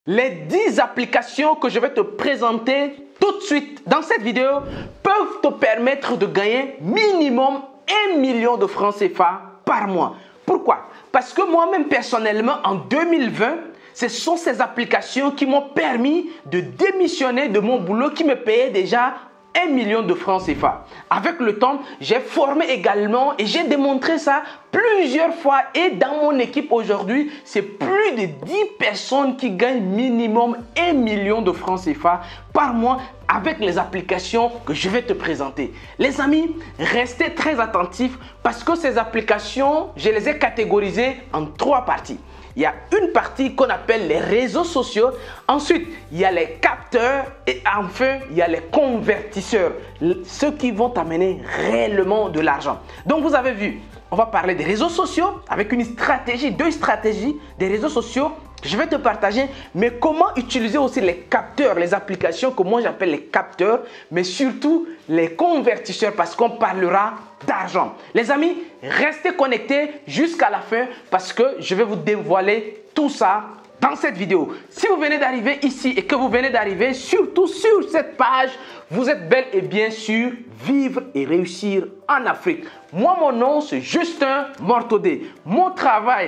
Les 10 applications que je vais te présenter tout de suite dans cette vidéo peuvent te permettre de gagner minimum 1 million de francs CFA par mois. Pourquoi? Parce que moi-même personnellement en 2020, ce sont ces applications qui m'ont permis de démissionner de mon boulot qui me payait déjà 1 million de francs CFA. Avec le temps, j'ai formé également et j'ai démontré ça plusieurs fois. Et dans mon équipe aujourd'hui, c'est plus de 10 personnes qui gagnent minimum 1 million de francs CFA par mois avec les applications que je vais te présenter. Les amis, restez très attentifs parce que ces applications, je les ai catégorisées en 3 parties. Il y a une partie qu'on appelle les réseaux sociaux. Ensuite, il y a les capteurs. Et enfin, il y a les convertisseurs. Ceux qui vont t'amener réellement de l'argent. Donc, vous avez vu, on va parler des réseaux sociaux avec une stratégie, 2 stratégies des réseaux sociaux. Je vais te partager, mais comment utiliser aussi les capteurs, les applications que moi j'appelle les capteurs, mais surtout les convertisseurs parce qu'on parlera d'argent. Les amis, restez connectés jusqu'à la fin parce que je vais vous dévoiler tout ça dans cette vidéo. Si vous venez d'arriver ici et que vous venez d'arriver surtout sur cette page, vous êtes bel et bien sûr Vivre et réussir en Afrique. Moi, mon nom, c'est Justin Mortodé. Mon travail,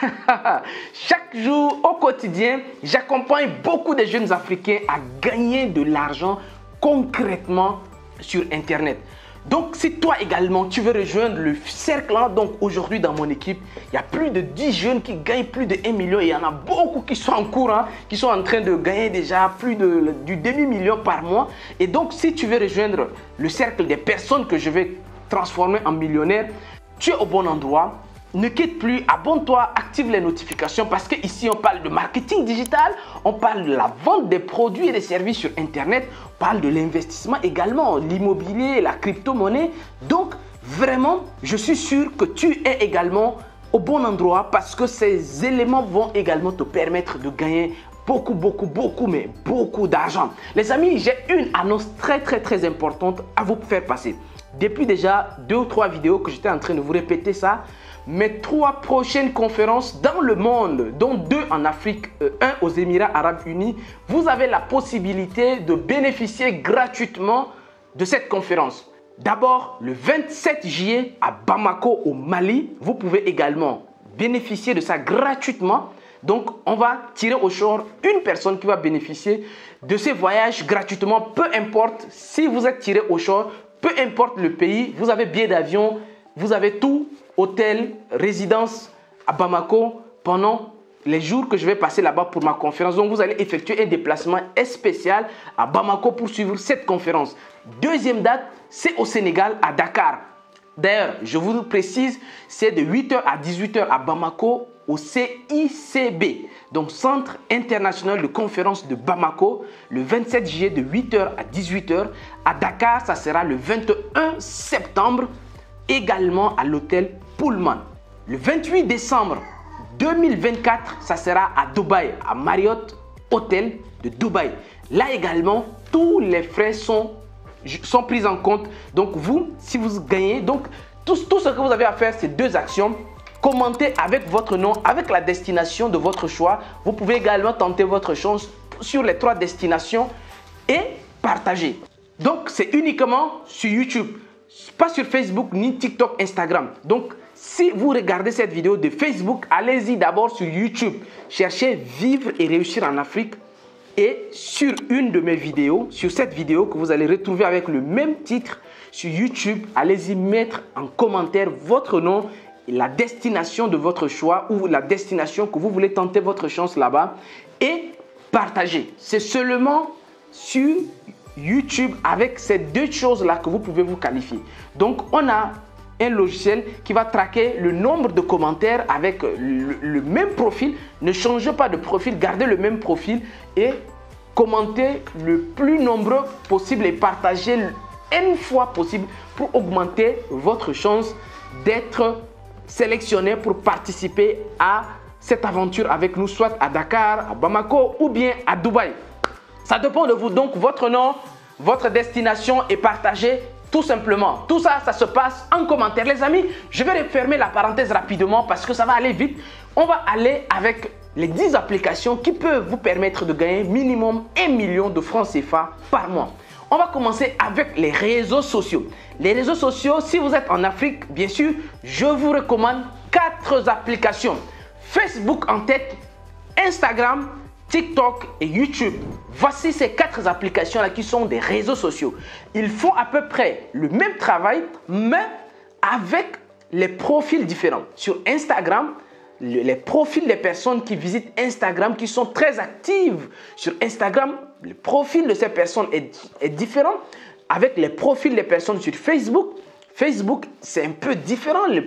chaque jour au quotidien, j'accompagne beaucoup de jeunes Africains à gagner de l'argent concrètement sur Internet. Donc, si toi également, tu veux rejoindre le cercle, donc aujourd'hui dans mon équipe, il y a plus de 10 jeunes qui gagnent plus de 1 million et il y en a beaucoup qui sont en cours, qui sont en train de gagner déjà plus du demi-million par mois. Et donc, si tu veux rejoindre le cercle des personnes que je vais transformer en millionnaires, tu es au bon endroit. Ne quitte plus, abonne-toi, active les notifications parce qu'ici on parle de marketing digital, on parle de la vente des produits et des services sur Internet, on parle de l'investissement également, l'immobilier, la crypto-monnaie. Donc vraiment, je suis sûr que tu es également au bon endroit parce que ces éléments vont également te permettre de gagner beaucoup d'argent. Les amis, j'ai une annonce très importante à vous faire passer. Depuis déjà 2 ou 3 vidéos que j'étais en train de vous répéter ça, mes 3 prochaines conférences dans le monde, dont 2 en Afrique, 1 aux Émirats Arabes Unis, vous avez la possibilité de bénéficier gratuitement de cette conférence. D'abord, le 27 juillet à Bamako au Mali, vous pouvez également bénéficier de ça gratuitement. Donc, on va tirer au sort une personne qui va bénéficier de ces voyages gratuitement, peu importe si vous êtes tiré au sort, peu importe le pays, vous avez billet d'avion, vous avez tout, hôtel, résidence à Bamako pendant les jours que je vais passer là-bas pour ma conférence. Donc, vous allez effectuer un déplacement spécial à Bamako pour suivre cette conférence. Deuxième date, c'est au Sénégal, à Dakar. D'ailleurs, je vous précise, c'est de 8h à 18h à Bamako au CICB, donc Centre International de Conférence de Bamako, le 27 juillet de 8h à 18h. À Dakar, ça sera le 21 septembre, également à l'hôtel Pullman. Le 28 décembre 2024, ça sera à Dubaï, à Marriott Hotel de Dubaï. Là également, tous les frais sont pris en compte. Donc vous, si vous gagnez, donc tout ce que vous avez à faire, c'est 2 actions. Commentez avec votre nom, avec la destination de votre choix. Vous pouvez également tenter votre chance sur les 3 destinations et partager. Donc, c'est uniquement sur YouTube, pas sur Facebook, ni TikTok, Instagram. Donc, si vous regardez cette vidéo de Facebook, allez-y d'abord sur YouTube. Cherchez Vivre et réussir en Afrique. Et sur une de mes vidéos, sur cette vidéo que vous allez retrouver avec le même titre sur YouTube, allez-y mettre en commentaire votre nom, la destination de votre choix ou la destination que vous voulez tenter votre chance là-bas et partagez. C'est seulement sur YouTube avec ces 2 choses-là que vous pouvez vous qualifier. Donc, on a un logiciel qui va traquer le nombre de commentaires avec le même profil. Ne changez pas de profil, gardez le même profil et commentez le plus nombreux possible et partagez une fois possible pour augmenter votre chance d'être sélectionné pour participer à cette aventure avec nous, soit à Dakar, à Bamako ou bien à Dubaï. Ça dépend de vous. Donc, votre nom, votre destination est partagée tout simplement. Tout ça, ça se passe en commentaire. Les amis, je vais refermer la parenthèse rapidement parce que ça va aller vite. On va aller avec les 10 applications qui peuvent vous permettre de gagner minimum 1 million de francs CFA par mois. On va commencer avec les réseaux sociaux. Les réseaux sociaux, si vous êtes en Afrique, bien sûr, je vous recommande 4 applications. Facebook en tête, Instagram, TikTok et YouTube. Voici ces 4 applications-là qui sont des réseaux sociaux. Ils font à peu près le même travail, mais avec les profils différents. Sur Instagram, les profils des personnes qui visitent Instagram, qui sont très actives sur Instagram, le profil de ces personnes est différent avec les profils des personnes sur Facebook. Facebook, c'est un peu différent, le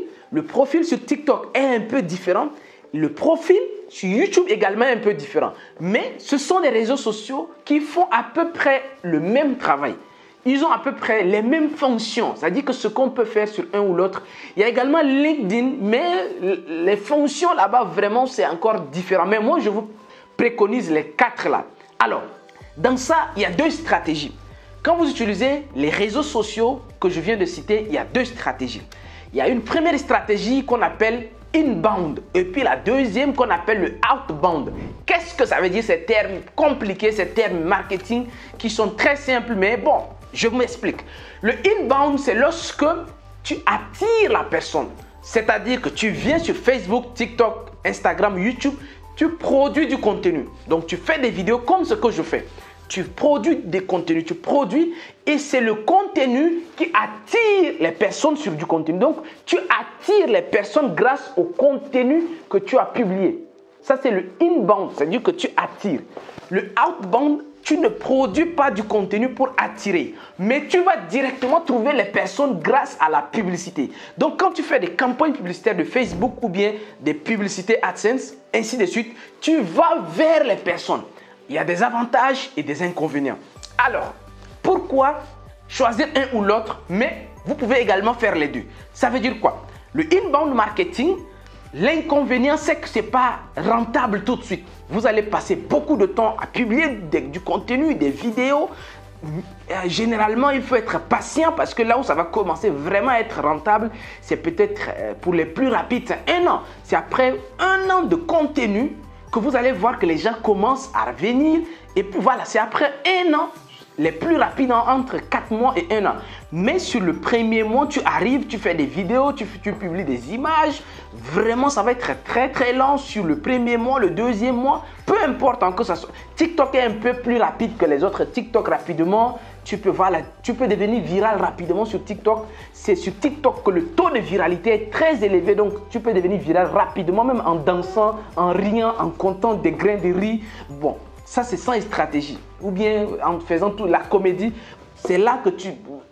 profil sur TikTok est un peu différent. Le profil sur YouTube également est un peu différent. Mais ce sont des réseaux sociaux qui font à peu près le même travail. Ils ont à peu près les mêmes fonctions. C'est-à-dire que ce qu'on peut faire sur un ou l'autre. Il y a également LinkedIn, mais les fonctions là-bas, vraiment, c'est encore différent. Mais moi, je vous préconise les 4 là. Alors, dans ça, il y a 2 stratégies. Quand vous utilisez les réseaux sociaux que je viens de citer, il y a 2 stratégies. Il y a une première stratégie qu'on appelle inbound et puis la deuxième qu'on appelle le outbound. Qu'est-ce que ça veut dire ces termes compliqués, ces termes marketing qui sont très simples, mais bon, je m'explique. Le inbound, c'est lorsque tu attires la personne. C'est-à-dire que tu viens sur Facebook, TikTok, Instagram, YouTube, tu produis du contenu. Donc, tu fais des vidéos comme ce que je fais. Tu produis des contenus, tu produis et c'est le contenu qui attire les personnes sur du contenu. Donc, tu attires les personnes grâce au contenu que tu as publié. Ça, c'est le inbound, c'est-à-dire que tu attires. Le outbound, tu ne produis pas du contenu pour attirer, mais tu vas directement trouver les personnes grâce à la publicité. Donc, quand tu fais des campagnes publicitaires de Facebook ou bien des publicités AdSense, ainsi de suite, tu vas vers les personnes. Il y a des avantages et des inconvénients. Alors, pourquoi choisir un ou l'autre, mais vous pouvez également faire les deux? Ça veut dire quoi? Le inbound marketing, l'inconvénient, c'est que ce n'est pas rentable tout de suite. Vous allez passer beaucoup de temps à publier du contenu, des vidéos. Généralement, il faut être patient parce que là où ça va commencer vraiment à être rentable, c'est peut-être pour les plus rapides, c'est 1 an. C'est après 1 an de contenu que vous allez voir que les gens commencent à revenir. Et puis voilà, c'est après 1 an, les plus rapides entre 4 mois et 1 an. Mais sur le premier mois, tu arrives, tu fais des vidéos, tu publies des images. Vraiment, ça va être très très lent sur le premier mois, le deuxième mois. Peu importe en que ça soit. TikTok est un peu plus rapide que les autres. TikTok rapidement, tu peux devenir viral rapidement sur TikTok. C'est sur TikTok que le taux de viralité est très élevé. Donc, tu peux devenir viral rapidement, même en dansant, en riant, en comptant des grains de riz. Bon, ça c'est sans stratégie. Ou bien en faisant toute la comédie. C'est là que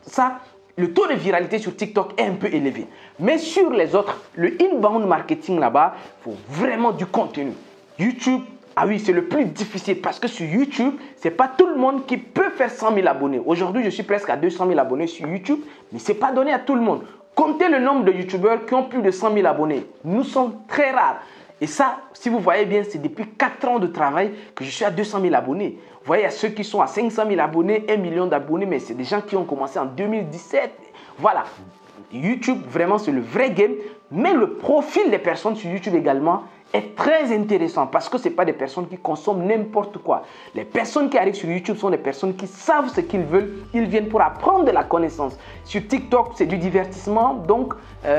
le taux de viralité sur TikTok est un peu élevé. Mais sur les autres, le inbound marketing là-bas, il faut vraiment du contenu. YouTube, ah oui, c'est le plus difficile parce que sur YouTube, ce n'est pas tout le monde qui peut faire 100 000 abonnés. Aujourd'hui, je suis presque à 200 000 abonnés sur YouTube, mais ce n'est pas donné à tout le monde. Comptez le nombre de YouTubeurs qui ont plus de 100 000 abonnés. Nous sommes très rares. Et ça, si vous voyez bien, c'est depuis 4 ans de travail que je suis à 200 000 abonnés. Vous voyez, il y a ceux qui sont à 500 000 abonnés, 1 million d'abonnés, mais c'est des gens qui ont commencé en 2017. Voilà, YouTube, vraiment, c'est le vrai game. Mais le profil des personnes sur YouTube également est très intéressant parce que ce n'est pas des personnes qui consomment n'importe quoi. Les personnes qui arrivent sur YouTube sont des personnes qui savent ce qu'ils veulent. Ils viennent pour apprendre de la connaissance. Sur TikTok, c'est du divertissement. Donc,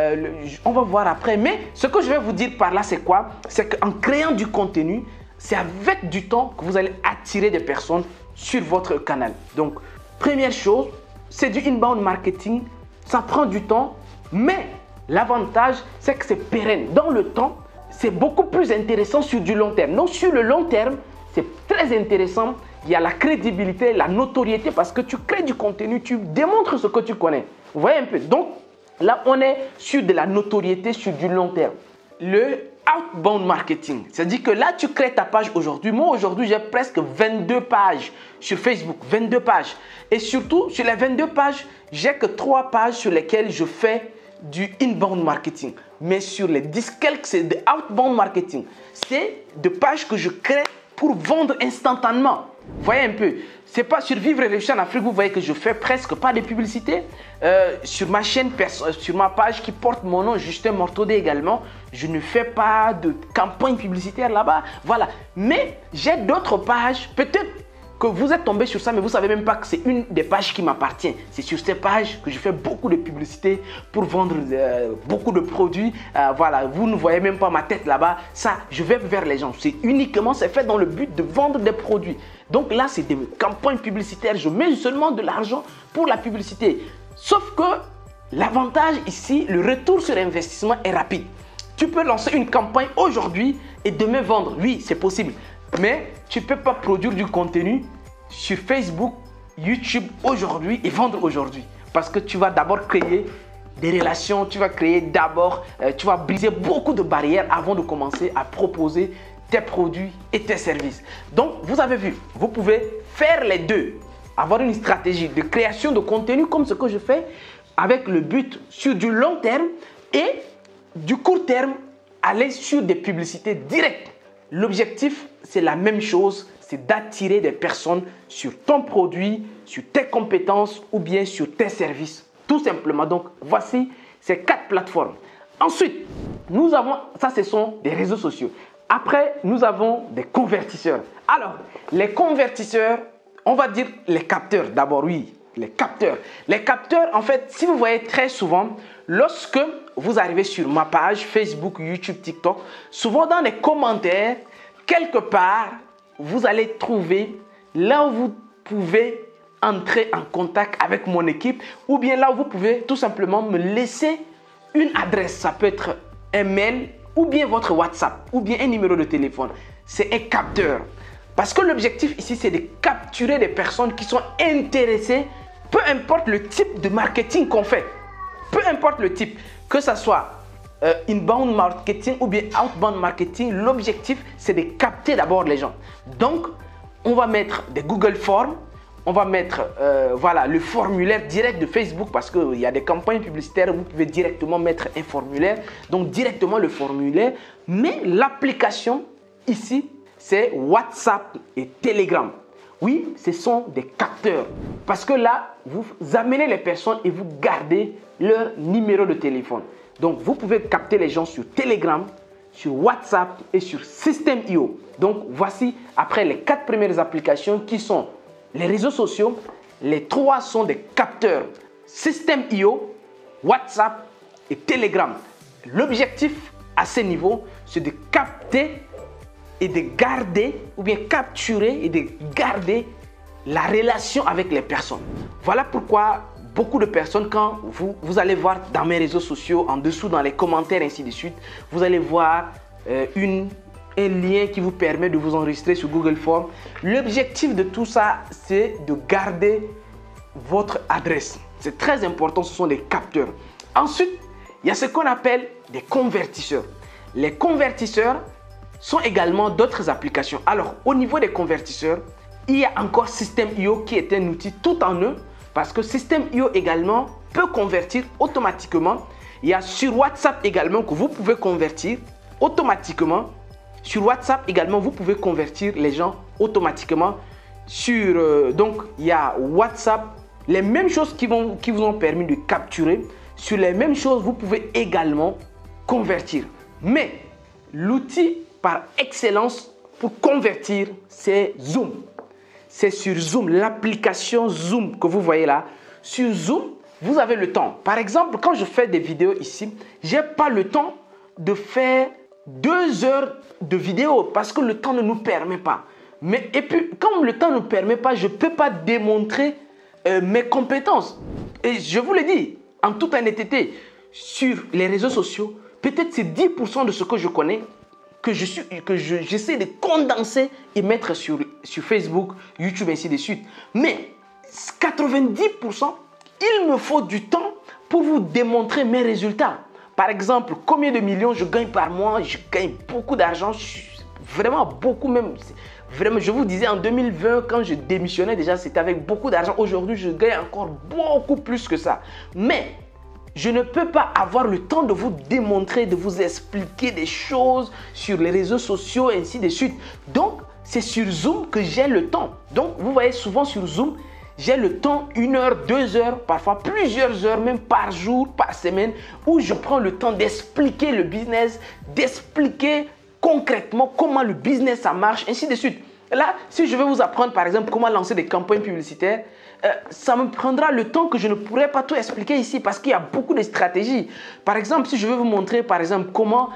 on va voir après. Mais ce que je vais vous dire par là, c'est quoi? C'est qu'en créant du contenu, c'est avec du temps que vous allez attirer des personnes sur votre canal. Donc, première chose, c'est du inbound marketing. Ça prend du temps, mais l'avantage, c'est que c'est pérenne. Dans le temps, c'est beaucoup plus intéressant sur du long terme. Donc, sur le long terme, c'est très intéressant. Il y a la crédibilité, la notoriété parce que tu crées du contenu, tu démontres ce que tu connais. Vous voyez un peu? Donc, là, on est sur de la notoriété sur du long terme. Le outbound marketing, c'est-à-dire que là, tu crées ta page aujourd'hui. Moi, aujourd'hui, j'ai presque 22 pages sur Facebook, 22 pages. Et surtout, sur les 22 pages, j'ai que 3 pages sur lesquelles je fais du inbound marketing. Mais sur les 10 quelques, c'est de outbound marketing. C'est des pages que je crée pour vendre instantanément. Voyez un peu. C'est pas sur Vivre et Réussir en Afrique, vous voyez que je fais presque pas de publicité. Sur ma chaîne, sur ma page qui porte mon nom, Justin Mortodé également, je ne fais pas de campagne publicitaire là-bas. Voilà. Mais j'ai d'autres pages, peut-être que vous êtes tombé sur ça, mais vous ne savez même pas que c'est une des pages qui m'appartient. C'est sur ces pages que je fais beaucoup de publicité pour vendre beaucoup de produits. Voilà, vous ne voyez même pas ma tête là-bas. Ça, je vais vers les gens. C'est fait dans le but de vendre des produits. Donc là, c'est des campagnes publicitaires. Je mets seulement de l'argent pour la publicité. Sauf que l'avantage ici, le retour sur investissement est rapide. Tu peux lancer une campagne aujourd'hui et demain vendre. Oui, c'est possible. Mais tu ne peux pas produire du contenu sur Facebook, YouTube aujourd'hui et vendre aujourd'hui. Parce que tu vas d'abord créer des relations, tu vas briser beaucoup de barrières avant de commencer à proposer tes produits et tes services. Donc, vous avez vu, vous pouvez faire les deux. Avoir une stratégie de création de contenu comme ce que je fais avec le but sur du long terme et du court terme, aller sur des publicités directes. L'objectif, c'est la même chose, c'est d'attirer des personnes sur ton produit, sur tes compétences ou bien sur tes services. Tout simplement. Donc, voici ces 4 plateformes. Ensuite, nous avons, ça ce sont des réseaux sociaux. Après, nous avons des convertisseurs. Alors, les convertisseurs, on va dire les capteurs. D'abord, oui, les capteurs. Les capteurs, en fait, si vous voyez très souvent, lorsque vous arrivez sur ma page Facebook, YouTube, TikTok, souvent dans les commentaires, quelque part, vous allez trouver là où vous pouvez entrer en contact avec mon équipe ou bien là où vous pouvez tout simplement me laisser une adresse. Ça peut être un mail ou bien votre WhatsApp ou bien un numéro de téléphone. C'est un capteur. Parce que l'objectif ici, c'est de capturer des personnes qui sont intéressées, peu importe le type de marketing qu'on fait. Peu importe le type, que ce soit inbound marketing ou bien outbound marketing, l'objectif, c'est de capter d'abord les gens. Donc, on va mettre des Google Forms, on va mettre voilà, le formulaire direct de Facebook parce qu'il y a des campagnes publicitaires où vous pouvez directement mettre un formulaire. Donc, directement le formulaire. Mais l'application ici, c'est WhatsApp et Telegram. Oui, ce sont des capteurs. Parce que là, vous amenez les personnes et vous gardez leur numéro de téléphone. Donc, vous pouvez capter les gens sur Telegram, sur WhatsApp et sur System.io. Donc, voici après les 4 premières applications qui sont les réseaux sociaux. Les 3 sont des capteurs. System.io, WhatsApp et Telegram. L'objectif à ce niveau, c'est de capter et de garder ou bien capturer et de garder la relation avec les personnes. Voilà pourquoi beaucoup de personnes, quand vous allez voir dans mes réseaux sociaux, en dessous dans les commentaires, ainsi de suite, vous allez voir un lien qui vous permet de vous enregistrer sur Google Forms. L'objectif de tout ça, c'est de garder votre adresse. C'est très important, ce sont des capteurs. Ensuite, il y a ce qu'on appelle des convertisseurs. Les convertisseurs sont également d'autres applications. Alors, au niveau des convertisseurs, il y a encore System.io qui est un outil tout en eux parce que System.io également peut convertir automatiquement. Il y a sur WhatsApp également que vous pouvez convertir automatiquement. Sur WhatsApp également, vous pouvez convertir les gens automatiquement. Donc, il y a WhatsApp, les mêmes choses qui vous ont permis de capturer. Sur les mêmes choses, vous pouvez également convertir. Mais l'outil par excellence pour convertir, c'est Zoom. C'est sur Zoom, l'application Zoom que vous voyez là. Sur Zoom, vous avez le temps. Par exemple, quand je fais des vidéos ici, je n'ai pas le temps de faire 2 heures de vidéo parce que le temps ne nous permet pas. Et puis, comme le temps ne nous permet pas, je ne peux pas démontrer mes compétences. Et je vous le dis, en toute honnêteté, sur les réseaux sociaux, peut-être c'est 10% de ce que je connais que j'essaie de condenser et mettre sur Facebook, YouTube, ainsi de suite. Mais 90%, il me faut du temps pour vous démontrer mes résultats. Par exemple, combien de millions je gagne par mois? Je gagne beaucoup d'argent, vraiment beaucoup même. Vraiment, je vous disais en 2020, quand je démissionnais déjà, c'était avec beaucoup d'argent. Aujourd'hui, je gagne encore beaucoup plus que ça. Mais je ne peux pas avoir le temps de vous démontrer, de vous expliquer des choses sur les réseaux sociaux, ainsi de suite. Donc, c'est sur Zoom que j'ai le temps. Donc, vous voyez souvent sur Zoom, j'ai le temps 1 heure, 2 heures, parfois plusieurs heures, même par jour, par semaine, où je prends le temps d'expliquer le business, d'expliquer concrètement comment le business ça marche, ainsi de suite. Là, si je veux vous apprendre par exemple comment lancer des campagnes publicitaires, ça me prendra le temps que je ne pourrais pas tout expliquer ici parce qu'il y a beaucoup de stratégies. Par exemple, si je veux vous montrer par exemple comment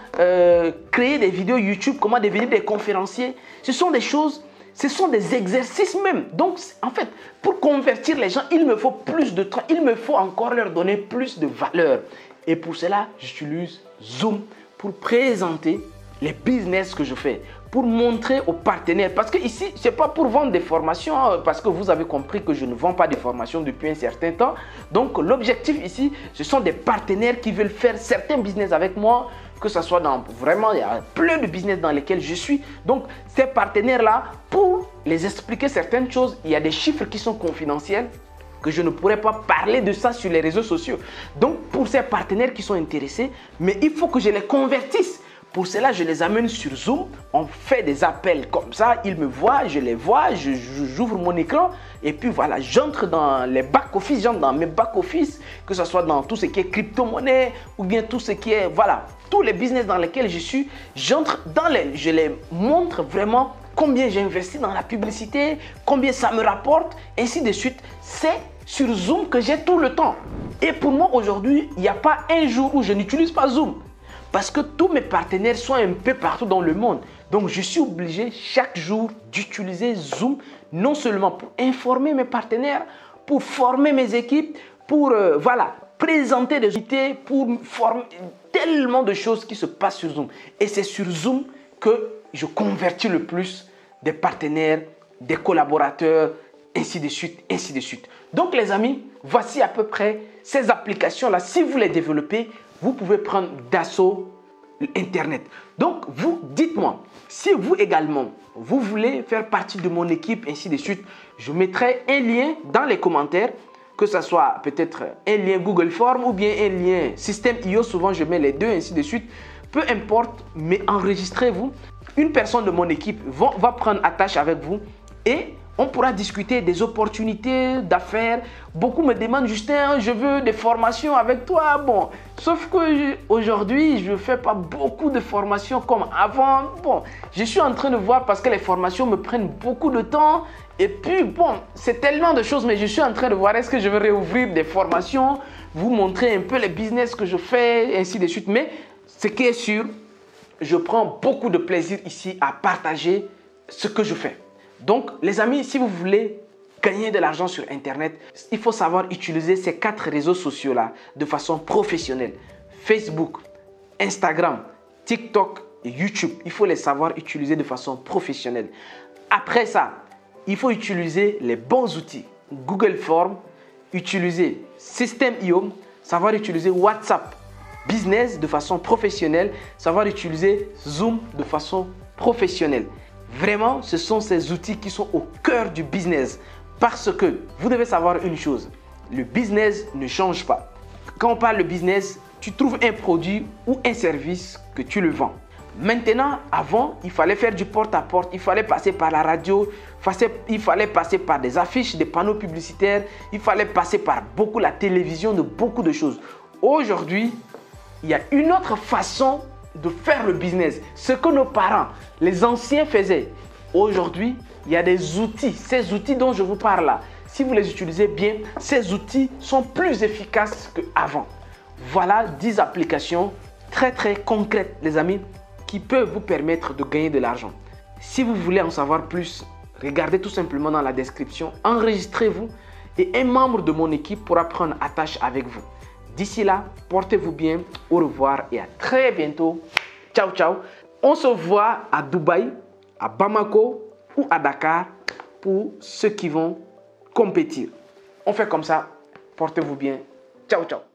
créer des vidéos YouTube, comment devenir des conférenciers, ce sont des choses, ce sont des exercices même. Donc, en fait, pour convertir les gens, il me faut plus de temps, il me faut encore leur donner plus de valeur. Et pour cela, j'utilise Zoom pour présenter les business que je fais, pour montrer aux partenaires. Parce que ici, ce n'est pas pour vendre des formations, parce que vous avez compris que je ne vends pas des formations depuis un certain temps. Donc, l'objectif ici, ce sont des partenaires qui veulent faire certains business avec moi, que ce soit dans vraiment, il y a plein de business dans lesquels je suis. Donc, ces partenaires-là, pour les expliquer certaines choses, il y a des chiffres qui sont confidentiels, que je ne pourrais pas parler de ça sur les réseaux sociaux. Donc, pour ces partenaires qui sont intéressés, mais il faut que je les convertisse. Pour cela, je les amène sur Zoom, on fait des appels comme ça, ils me voient, je les vois, j'ouvre mon écran et puis voilà, j'entre dans les back-office, j'entre dans mes back-office, que ce soit dans tout ce qui est crypto-monnaie ou bien tout ce qui est, voilà, tous les business dans lesquels je suis, j'entre dans je les montre vraiment combien j'ai investi dans la publicité, combien ça me rapporte, ainsi de suite. C'est sur Zoom que j'ai tout le temps. Et pour moi aujourd'hui, il n'y a pas un jour où je n'utilise pas Zoom. Parce que tous mes partenaires sont un peu partout dans le monde. Donc, je suis obligé chaque jour d'utiliser Zoom, non seulement pour informer mes partenaires, pour former mes équipes, pour voilà, présenter des idées, pour former tellement de choses qui se passent sur Zoom. Et c'est sur Zoom que je convertis le plus des partenaires, des collaborateurs, ainsi de suite, ainsi de suite. Donc, les amis, voici à peu près ces applications-là. Si vous les développez, vous pouvez prendre d'assaut Internet. Donc, vous, dites-moi, si vous également, vous voulez faire partie de mon équipe, ainsi de suite, je mettrai un lien dans les commentaires, que ce soit peut-être un lien Google Form ou bien un lien System.io, souvent je mets les deux, ainsi de suite. Peu importe, mais enregistrez-vous. Une personne de mon équipe va prendre attache avec vous et on pourra discuter des opportunités d'affaires. Beaucoup me demandent, Justin, je veux des formations avec toi. Bon, sauf qu'aujourd'hui, je ne fais pas beaucoup de formations comme avant. Bon, je suis en train de voir parce que les formations me prennent beaucoup de temps. Et puis, bon, c'est tellement de choses, mais je suis en train de voir est-ce que je vais réouvrir des formations, vous montrer un peu les business que je fais, ainsi de suite. Mais ce qui est sûr, je prends beaucoup de plaisir ici à partager ce que je fais. Donc, les amis, si vous voulez gagner de l'argent sur Internet, il faut savoir utiliser ces 4 réseaux sociaux-là de façon professionnelle. Facebook, Instagram, TikTok et YouTube. Il faut les savoir utiliser de façon professionnelle. Après ça, il faut utiliser les bons outils. Google Form, utiliser System.io, savoir utiliser WhatsApp Business de façon professionnelle, savoir utiliser Zoom de façon professionnelle. Vraiment, ce sont ces outils qui sont au cœur du business parce que vous devez savoir une chose, le business ne change pas. Quand on parle de business, tu trouves un produit ou un service que tu le vends. Maintenant, avant, il fallait faire du porte-à-porte, il fallait passer par la radio, il fallait passer par des affiches, des panneaux publicitaires, il fallait passer par beaucoup la télévision, de beaucoup de choses. Aujourd'hui, il y a une autre façon de faire le business. Ce que nos parents, les anciens faisaient. Aujourd'hui, il y a des outils. Ces outils dont je vous parle là, si vous les utilisez bien, ces outils sont plus efficaces qu'avant. Voilà 10 applications très concrètes, les amis, qui peuvent vous permettre de gagner de l'argent. Si vous voulez en savoir plus, regardez tout simplement dans la description, enregistrez-vous et un membre de mon équipe pourra prendre attache avec vous. D'ici là, portez-vous bien, au revoir et à très bientôt. Ciao, ciao. On se voit à Dubaï, à Bamako ou à Dakar pour ceux qui vont compétir. On fait comme ça. Portez-vous bien. Ciao, ciao.